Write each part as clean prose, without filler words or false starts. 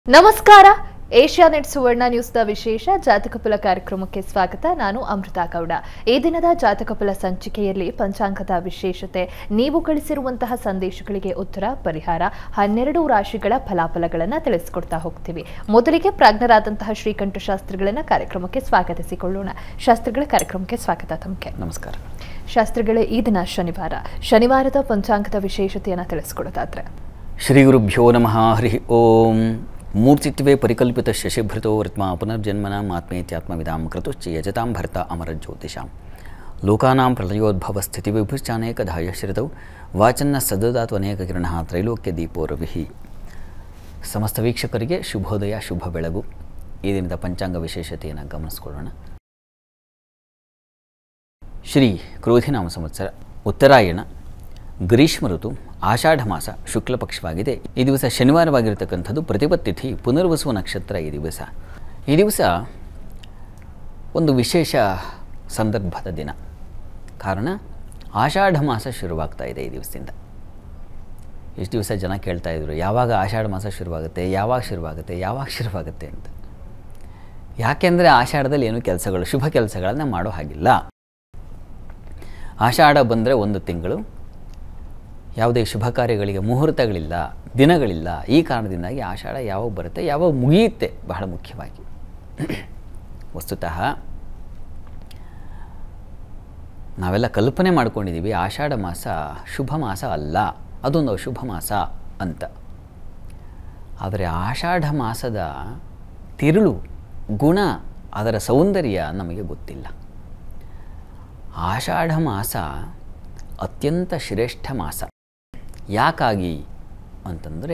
ನಮಸ್ಕಾರ. ಏಷ್ಯಾನೆಟ್ ಸುವರ್ಣ ನ್ಯೂಸ್ನ ವಿಶೇಷ ಜಾತಕಫಲ ಕಾರ್ಯಕ್ರಮಕ್ಕೆ ಸ್ವಾಗತ. ನಾನು ಅಮೃತಾ ಗೌಡ. ಈ ದಿನದ ಜಾತಕಫಲ ಸಂಚಿಕೆಯಲ್ಲಿ ಪಂಚಾಂಗದ ವಿಶೇಷತೆ, ನೀವು ಕಳಿಸಿರುವಂತಹ ಸಂದೇಶಗಳಿಗೆ ಉತ್ತರ, ಪರಿಹಾರ, 12 ರಾಶಿಗಳ ಫಲಾಫಲಗಳನ್ನು ತಿಳಿಸಿಕೊಡ್ತಾ ಹೋಗ್ತೀವಿ. ಮೊದಲಿಗೆ ಪ್ರಾಜ್ಞರಾದಂತಹ ಶ್ರೀಕಂಠ ಶಾಸ್ತ್ರಿಗಳನ್ನ ಕಾರ್ಯಕ್ರಮಕ್ಕೆ ಸ್ವಾಗತಿಸಿಕೊಳ್ಳೋಣ. ಶಾಸ್ತ್ರಿಗಳ ಕಾರ್ಯಕ್ರಮಕ್ಕೆ ಸ್ವಾಗತ. ತಮಗೆ ನಮಸ್ಕಾರ. ಶಾಸ್ತ್ರಿಗಳೇ, ಈ ದಿನ ಶನಿವಾರದ ಪಂಚಾಂಗದ ವಿಶೇಷತೆಯನ್ನು ತಿಳಿಸಿಕೊಡೋದಾದ್ರೆ. ಶ್ರೀ ಗುರುಭ್ಯೋ ನಮಃ. ಹರಿ ಓಂ. ಮೂರ್ತಿತ್ವೇ ಪರಿಕಲ್ಪಿತ ಶಶಿಭೃತೋ ವೃತ್ಮ ಪುನರ್ಜನ್ಮನ ಆತ್ಮೇತ್ಯಾತ್ಮವಿದಾಂ ಕೃತುಶ್ಚ ಯಜತಾಂ ಭರ್ತ ಅಮರಜ್ಯೋತಿಷಾಂ ಲೋಕಾನಾಂ ಪ್ರಳಯೋದ್ಭವ ಸ್ಥಿತಿ ವಿಭುಶ್ಚಾನೇಕಧಾಯ ಶ್ರಿತೌ ವಾಚನ್ನ ಸದದಾತು ಅನೇಕ ಕಿರಣ ತ್ರೈಲೋಕ್ಯ ದೀಪೋ ರವಿಃ. ಸಮಸ್ತ ವೀಕ್ಷಕರಿಗೆ ಶುಭೋದಯ, ಶುಭ ಬೆಳಗು. ಈ ದಿನದ ಪಂಚಾಂಗ ವಿಶೇಷತೆಯನ್ನು ಗಮನಿಸಿಕೊಳ್ಳೋಣ. ಶ್ರೀ ಕ್ರೋಧಿನಾಮ ಸಂವತ್ಸರ, ಉತ್ತರಾಯಣ, ಗ್ರೀಷ್ಮ ಋತು, ಆಷಾಢ ಮಾಸ, ಶುಕ್ಲ ಪಕ್ಷವಾಗಿದೆ. ಈ ದಿವಸ ಶನಿವಾರವಾಗಿರತಕ್ಕಂಥದ್ದು. ಪ್ರತಿಪತ್ತಿಥಿ ಪುನರ್ವಸು ನಕ್ಷತ್ರ. ಈ ದಿವಸ ಒಂದು ವಿಶೇಷ ಸಂದರ್ಭದ ದಿನ. ಕಾರಣ ಆಷಾಢ ಮಾಸ ಶುರುವಾಗ್ತಾ ಇದೆ ಈ ದಿವಸದಿಂದ. ಇಷ್ಟು ದಿವಸ ಜನ ಕೇಳ್ತಾ ಇದ್ರು, ಯಾವಾಗ ಆಷಾಢ ಮಾಸ ಶುರುವಾಗುತ್ತೆ, ಯಾವಾಗ ಶುರುವಾಗುತ್ತೆ ಅಂತ. ಯಾಕೆಂದರೆ ಆಷಾಢದಲ್ಲಿ ಏನು ಕೆಲಸಗಳು, ಶುಭ ಕೆಲಸಗಳನ್ನು ಮಾಡೋ ಹಾಗಿಲ್ಲ. ಆಷಾಢ ಬಂದರೆ ಒಂದು ತಿಂಗಳು, ಯಾವುದೇ ಶುಭ ಕಾರ್ಯಗಳಿಗೆ ಮುಹೂರ್ತಗಳಿಲ್ಲ, ದಿನಗಳಿಲ್ಲ. ಈ ಕಾರಣದಿಂದಾಗಿ ಆಷಾಢ ಯಾವಾಗ ಬರುತ್ತೆ, ಯಾವಾಗ ಮುಗಿಯುತ್ತೆ, ಬಹಳ ಮುಖ್ಯವಾಗಿ. ವಸ್ತುತಃ ನಾವೆಲ್ಲ ಕಲ್ಪನೆ ಮಾಡ್ಕೊಂಡಿದ್ದೀವಿ ಆಷಾಢ ಮಾಸ ಶುಭ ಮಾಸ ಅಲ್ಲ, ಅದೊಂದು ಅಶುಭ ಮಾಸ ಅಂತ. ಆದರೆ ಆಷಾಢ ಮಾಸದ ತಿರುಳು, ಗುಣ, ಅದರ ಸೌಂದರ್ಯ ನಮಗೆ ಗೊತ್ತಿಲ್ಲ. ಆಷಾಢ ಮಾಸ ಅತ್ಯಂತ ಶ್ರೇಷ್ಠ ಮಾಸ. ಯಾಕಾಗಿ ಅಂತಂದರೆ,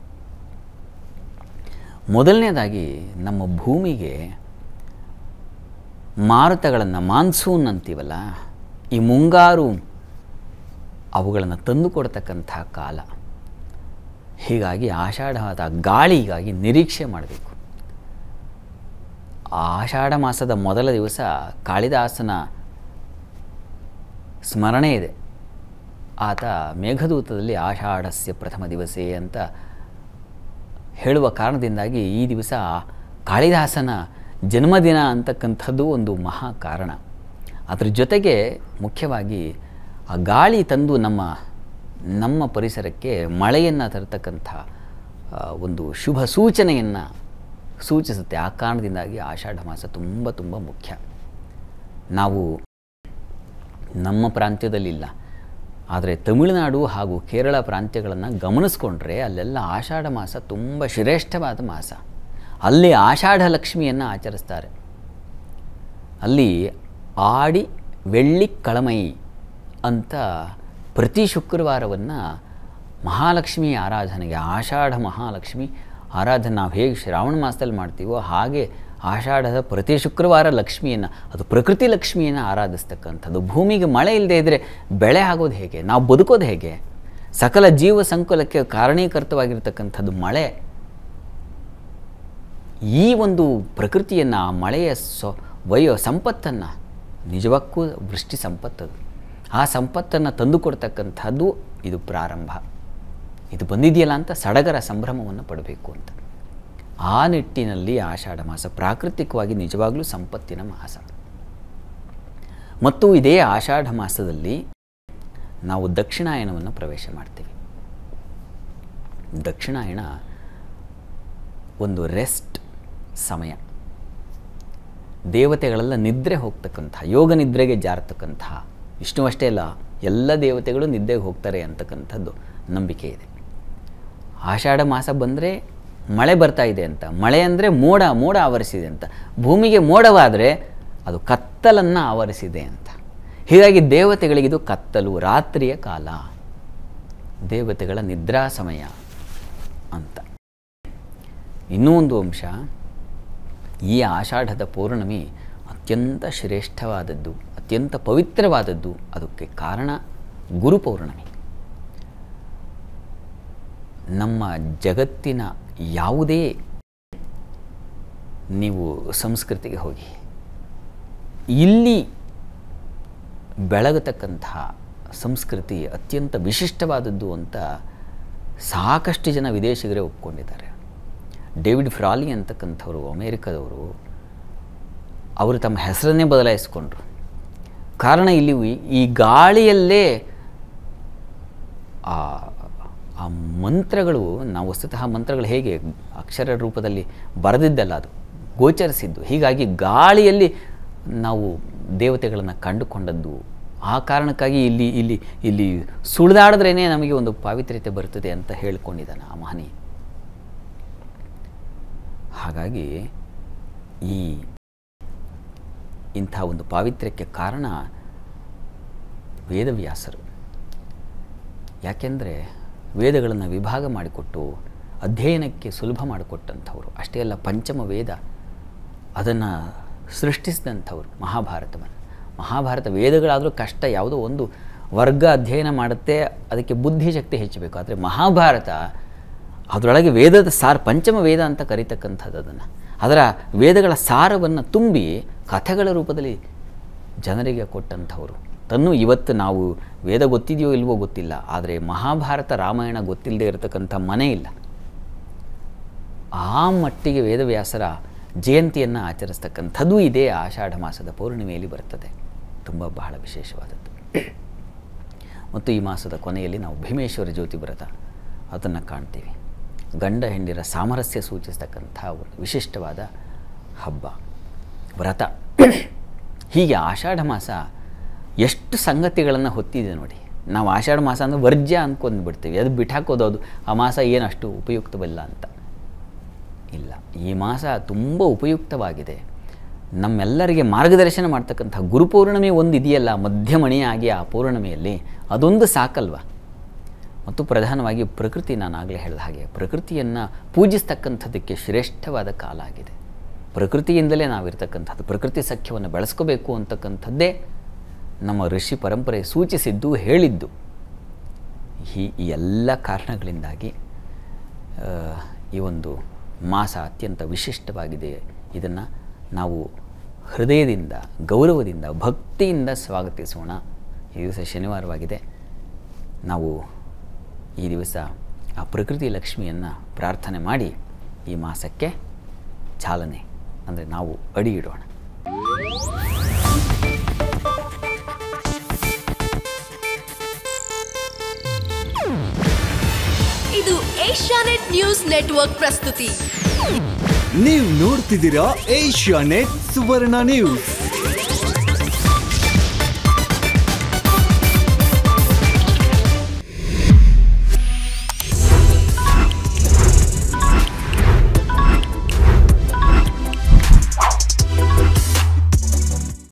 ಮೊದಲನೇದಾಗಿ ನಮ್ಮ ಭೂಮಿಗೆ ಮಾರುತಗಳನ್ನು, ಮಾನ್ಸೂನ್ ಅಂತೀವಲ್ಲ, ಈ ಮುಂಗಾರು, ಅವುಗಳನ್ನು ತಂದು ಕೊಡ್ತಕ್ಕಂಥ ಕಾಲ. ಹೀಗಾಗಿ ಆಷಾಢದ ಗಾಳಿಗಾಗಿ ನಿರೀಕ್ಷೆ ಮಾಡಬೇಕು. ಆಷಾಢ ಮಾಸದ ಮೊದಲ ದಿವಸ ಕಾಳಿದಾಸನ ಸ್ಮರಣೆ ಇದೆ. ಆತ ಮೇಘದೂತದಲ್ಲಿ ಆಷಾಢಸ್ಯ ಪ್ರಥಮ ದಿವಸೇ ಅಂತ ಹೇಳುವ ಕಾರಣದಿಂದಾಗಿ ಈ ದಿವಸ ಕಾಳಿದಾಸನ ಜನ್ಮದಿನ ಅಂತಕ್ಕಂಥದ್ದು ಒಂದು ಮಹಾ ಕಾರಣ. ಅದರ ಜೊತೆಗೆ ಮುಖ್ಯವಾಗಿ ಆ ಗಾಳಿ ತಂದು ನಮ್ಮ ಪರಿಸರಕ್ಕೆ ಮಳೆಯನ್ನು ತರತಕ್ಕಂಥ ಒಂದು ಶುಭ ಸೂಚನೆಯನ್ನು ಸೂಚಿಸುತ್ತೆ. ಆ ಕಾರಣದಿಂದಾಗಿ ಆಷಾಢ ಮಾಸ ತುಂಬ ತುಂಬ ಮುಖ್ಯ. ನಾವು ನಮ್ಮ ಪ್ರಾಂತ್ಯದಲ್ಲಿಲ್ಲ, ಆದರೆ ತಮಿಳುನಾಡು ಹಾಗೂ ಕೇರಳ ಪ್ರಾಂತ್ಯಗಳನ್ನು ಗಮನಿಸ್ಕೊಂಡ್ರೆ ಅಲ್ಲೆಲ್ಲ ಆಷಾಢ ಮಾಸ ತುಂಬ ಶ್ರೇಷ್ಠವಾದ ಮಾಸ. ಅಲ್ಲಿ ಆಷಾಢ ಲಕ್ಷ್ಮಿಯನ್ನು ಆಚರಿಸ್ತಾರೆ. ಅಲ್ಲಿ ಆಡಿ ಬೆಳ್ಳಿ ಕಳಮೈ ಅಂತ ಪ್ರತಿ ಶುಕ್ರವಾರವನ್ನು ಮಹಾಲಕ್ಷ್ಮಿ ಆರಾಧನೆಗೆ, ಆಷಾಢ ಮಹಾಲಕ್ಷ್ಮಿ ಆರಾಧನೆ ನಾವು ಹೇಗೆ ಶ್ರಾವಣ ಮಾಸದಲ್ಲಿ ಮಾಡ್ತೀವೋ ಹಾಗೆ ಆಷಾಢದ ಪ್ರತಿ ಶುಕ್ರವಾರ ಲಕ್ಷ್ಮಿಯನ್ನು, ಅದು ಪ್ರಕೃತಿ ಲಕ್ಷ್ಮಿಯನ್ನು ಆರಾಧಿಸ್ತಕ್ಕಂಥದ್ದು. ಭೂಮಿಗೆ ಮಳೆ ಇಲ್ಲದೆ ಇದ್ದರೆ ಬೆಳೆ ಆಗೋದು ಹೇಗೆ, ನಾವು ಬದುಕೋದು ಹೇಗೆ? ಸಕಲ ಜೀವ ಸಂಕುಲಕ್ಕೆ ಕಾರಣೀಕರ್ತವಾಗಿರ್ತಕ್ಕಂಥದ್ದು ಮಳೆ. ಈ ಒಂದು ಪ್ರಕೃತಿಯನ್ನು, ಆ ಮಳೆಯ ಸಂಪತ್ತನ್ನು, ನಿಜಕ್ಕೂ ವೃಷ್ಟಿ ಸಂಪತ್ತದು, ಆ ಸಂಪತ್ತನ್ನು ತಂದುಕೊಡ್ತಕ್ಕಂಥದ್ದು ಇದು ಪ್ರಾರಂಭ. ಇದು ಬಂದಿದೆಯಲ್ಲ ಅಂತ ಸಡಗರ ಸಂಭ್ರಮವನ್ನು ಪಡಬೇಕು ಅಂತ. ಆ ನಿಟ್ಟಿನಲ್ಲಿ ಆಷಾಢ ಮಾಸ ಪ್ರಾಕೃತಿಕವಾಗಿ ನಿಜವಾಗಲೂ ಸಂಪತ್ತಿನ ಮಾಸ. ಮತ್ತು ಇದೇ ಆಷಾಢ ಮಾಸದಲ್ಲಿ ನಾವು ದಕ್ಷಿಣಾಯನವನ್ನು ಪ್ರವೇಶ ಮಾಡ್ತೀವಿ. ದಕ್ಷಿಣಾಯನ ಒಂದು ರೆಸ್ಟ್ ಸಮಯ. ದೇವತೆಗಳೆಲ್ಲ ನಿದ್ರೆ ಹೋಗ್ತಕ್ಕಂಥ, ಯೋಗ ನಿದ್ರೆಗೆ ಜಾರತಕ್ಕಂಥ, ವಿಷ್ಣು ಅಷ್ಟೇ ಅಲ್ಲ, ಎಲ್ಲ ದೇವತೆಗಳು ನಿದ್ದೆಗೆ ಹೋಗ್ತಾರೆ ಅಂತಕ್ಕಂಥದ್ದು ನಂಬಿಕೆ ಇದೆ. ಆಷಾಢ ಮಾಸ ಬಂದರೆ ಮಳೆ ಬರ್ತಾ ಇದೆ ಅಂತ. ಮಳೆ ಅಂದರೆ ಮೋಡ ಆವರಿಸಿದೆ ಅಂತ. ಭೂಮಿಗೆ ಮೋಡವಾದರೆ ಅದು ಕತ್ತಲನ್ನು ಆವರಿಸಿದೆ ಅಂತ. ಹೀಗಾಗಿ ದೇವತೆಗಳಿಗಿದು ಕತ್ತಲು, ರಾತ್ರಿಯ ಕಾಲ, ದೇವತೆಗಳ ನಿದ್ರಾ ಸಮಯ ಅಂತ. ಇನ್ನೂ ಒಂದು ಅಂಶ, ಈ ಆಷಾಢದ ಪೌರ್ಣಮಿ ಅತ್ಯಂತ ಶ್ರೇಷ್ಠವಾದದ್ದು, ಅತ್ಯಂತ ಪವಿತ್ರವಾದದ್ದು. ಅದಕ್ಕೆ ಕಾರಣ ಗುರು ಪೌರ್ಣಮಿ. ನಮ್ಮ ಜಗತ್ತಿನ ಯಾವುದೇ ನೀವು ಸಂಸ್ಕೃತಿಗೆ ಹೋಗಿ, ಇಲ್ಲಿ ಬೆಳಗತಕ್ಕಂತಹ ಸಂಸ್ಕೃತಿ ಅತ್ಯಂತ ವಿಶಿಷ್ಟವಾದದ್ದು ಅಂತ ಸಾಕಷ್ಟು ಜನ ವಿದೇಶಿಗರೇ ಒಪ್ಕೊಂಡಿದ್ದಾರೆ. ಡೇವಿಡ್ ಫ್ರಾಲಿ ಅಂತಕ್ಕಂಥವ್ರು ಅಮೇರಿಕದವರು, ಅವರು ತಮ್ಮ ಹೆಸರನ್ನೇ ಬದಲಾಯಿಸ್ಕೊಂಡ್ರು. ಕಾರಣ ಇಲ್ಲಿ ಈ ಗಾಳಿಯಲ್ಲೇ ಆ ಮಂತ್ರಗಳು, ನಾವು ವಸ್ತುತಃ ಮಂತ್ರಗಳು ಹೇಗೆ ಅಕ್ಷರ ರೂಪದಲ್ಲಿ ಬರೆದಿದ್ದಲ್ಲ, ಅದು ಗೋಚರಿಸಿದ್ದು. ಹೀಗಾಗಿ ಗಾಳಿಯಲ್ಲಿ ನಾವು ದೇವತೆಗಳನ್ನು ಕಂಡುಕೊಂಡದ್ದು. ಆ ಕಾರಣಕ್ಕಾಗಿ ಇಲ್ಲಿ ಇಲ್ಲಿ ಇಲ್ಲಿ ಸುಳಿದಾಡಿದ್ರೇ ನಮಗೆ ಒಂದು ಪಾವಿತ್ರ್ಯತೆ ಬರ್ತದೆ ಅಂತ ಹೇಳ್ಕೊಂಡಿದ್ದಾನೆ ಆ ಮಹನೀಯ. ಹಾಗಾಗಿ ಇಂಥ ಒಂದು ಪಾವಿತ್ರ್ಯಕ್ಕೆ ಕಾರಣ ವೇದವ್ಯಾಸರು. ಯಾಕೆಂದರೆ ವೇದಗಳನ್ನು ವಿಭಾಗ ಮಾಡಿಕೊಟ್ಟು ಅಧ್ಯಯನಕ್ಕೆ ಸುಲಭ ಮಾಡಿಕೊಟ್ಟಂಥವ್ರು. ಅಷ್ಟೇ ಅಲ್ಲ, ಪಂಚಮ ವೇದ ಅದನ್ನು ಸೃಷ್ಟಿಸಿದಂಥವ್ರು ಮಹಾಭಾರತವನ್ನು. ಮಹಾಭಾರತ ವೇದಗಳಾದರೂ ಕಷ್ಟ, ಯಾವುದೋ ಒಂದು ವರ್ಗ ಅಧ್ಯಯನ ಮಾಡುತ್ತೆ, ಅದಕ್ಕೆ ಬುದ್ಧಿಶಕ್ತಿ ಹೆಚ್ಚಬೇಕು. ಆದರೆ ಮಹಾಭಾರತ ಅದರೊಳಗೆ ವೇದದ ಪಂಚಮ ವೇದ ಅಂತ ಕರೀತಕ್ಕಂಥದ್ದು. ಅದರ ವೇದಗಳ ಸಾರವನ್ನು ತುಂಬಿ ಕಥೆಗಳ ರೂಪದಲ್ಲಿ ಜನರಿಗೆ ಕೊಟ್ಟಂಥವ್ರು. ಇವತ್ತು ನಾವು ವೇದ ಗೊತ್ತಿದೆಯೋ ಇಲ್ವೋ ಗೊತ್ತಿಲ್ಲ, ಆದರೆ ಮಹಾಭಾರತ ರಾಮಾಯಣ ಗೊತ್ತಿಲ್ಲದೆ ಇರತಕ್ಕಂಥ ಮನೆ ಇಲ್ಲ. ಆ ಮಟ್ಟಿಗೆ ವೇದವ್ಯಾಸರ ಜಯಂತಿಯನ್ನು ಆಚರಿಸ್ತಕ್ಕಂಥದ್ದು ಇದೇ ಆಷಾಢ ಮಾಸದ ಪೌರ್ಣಿಮೆಯಲ್ಲಿ ಬರ್ತದೆ. ಬಹಳ ವಿಶೇಷವಾದದ್ದು. ಮತ್ತು ಈ ಮಾಸದ ಕೊನೆಯಲ್ಲಿ ನಾವು ಭೀಮೇಶ್ವರ ಜ್ಯೋತಿ ವ್ರತ ಅದನ್ನು ಕಾಣ್ತೀವಿ. ಗಂಡ ಹೆಂಡಿರ ಸಾಮರಸ್ಯ ಸೂಚಿಸ್ತಕ್ಕಂಥ ಒಂದು ವಿಶಿಷ್ಟವಾದ ಹಬ್ಬ ವ್ರತ. ಹೀಗೆ ಆಷಾಢ ಮಾಸ ಎಷ್ಟು ಸಂಗತಿಗಳನ್ನು ಹೊತ್ತಿದೆ ನೋಡಿ. ನಾವು ಆಷಾಢ ಮಾಸ ಅಂದರೆ ವರ್ಜ್ಯ ಅಂದ್ಕೊಂಡು ಬಿಡ್ತೀವಿ, ಅದು ಬಿಟ್ಟಾಕೋದು, ಅದು ಆ ಮಾಸ ಏನಷ್ಟು ಉಪಯುಕ್ತವಲ್ಲ ಅಂತ. ಇಲ್ಲ, ಈ ಮಾಸ ತುಂಬ ಉಪಯುಕ್ತವಾಗಿದೆ. ನಮ್ಮೆಲ್ಲರಿಗೆ ಮಾರ್ಗದರ್ಶನ ಮಾಡ್ತಕ್ಕಂಥ ಗುರುಪೌರ್ಣಿಮೆ ಒಂದು ಇದೆಯಲ್ಲ, ಮಧ್ಯಮಣಿಯಾಗಿ ಆ ಪೌರ್ಣಿಮೆಯಲ್ಲಿ, ಅದೊಂದು ಸಾಕಲ್ವ. ಮತ್ತು ಪ್ರಧಾನವಾಗಿ ಪ್ರಕೃತಿ, ನಾನು ಆಗಲೇ ಹೇಳಿದ ಹಾಗೆ ಪ್ರಕೃತಿಯನ್ನು ಪೂಜಿಸ್ತಕ್ಕಂಥದ್ದಕ್ಕೆ ಶ್ರೇಷ್ಠವಾದ ಕಾಲ ಆಗಿದೆ. ಪ್ರಕೃತಿಯಿಂದಲೇ ನಾವಿರ್ತಕ್ಕಂಥದ್ದು, ಪ್ರಕೃತಿ ಸಖ್ಯವನ್ನು ಬೆಳೆಸ್ಕೋಬೇಕು ಅಂತಕ್ಕಂಥದ್ದೇ ನಮ್ಮ ಋಷಿ ಪರಂಪರೆ ಸೂಚಿಸಿದ್ದು, ಹೇಳಿದ್ದು. ಈ ಎಲ್ಲ ಕಾರಣಗಳಿಂದಾಗಿ ಈ ಒಂದು ಮಾಸ ಅತ್ಯಂತ ವಿಶಿಷ್ಟವಾಗಿದೆ. ಇದನ್ನು ನಾವು ಹೃದಯದಿಂದ, ಗೌರವದಿಂದ, ಭಕ್ತಿಯಿಂದ ಸ್ವಾಗತಿಸೋಣ. ಈ ದಿವಸ ಶನಿವಾರವಾಗಿದೆ. ನಾವು ಈ ದಿವಸ ಆ ಪ್ರಕೃತಿ ಲಕ್ಷ್ಮಿಯನ್ನು ಪ್ರಾರ್ಥನೆ ಮಾಡಿ ಈ ಮಾಸಕ್ಕೆ ಚಾಲನೆ, ಅಂದರೆ ನಾವು ಅಡಿ ಇಡೋಣ. ಇದು ಏಷ್ಯಾನೆಟ್ ನ್ಯೂಸ್ ನೆಟ್ವರ್ಕ್ ಪ್ರಸ್ತುತಿ. ನೀವು ನೋಡ್ತಿದ್ದೀರಾ ಏಷ್ಯಾನೆಟ್ ಸುವರ್ಣ ನ್ಯೂಸ್.